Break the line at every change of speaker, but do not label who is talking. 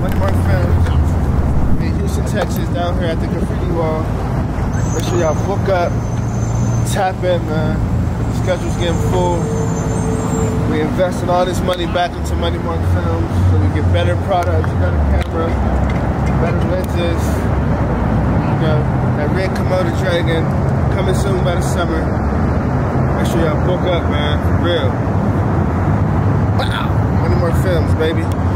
Money Mark Films in Houston, Texas, down here at the graffiti wall. Make sure y'all book up, tap in, man. The schedule's getting full. We investing all this money back into Money Mark Films so we get better products, better camera, better lenses. You know, that red Komodo Dragon coming soon by the summer. Make sure y'all book up, man, for real. Wow, Money Mark Films, baby.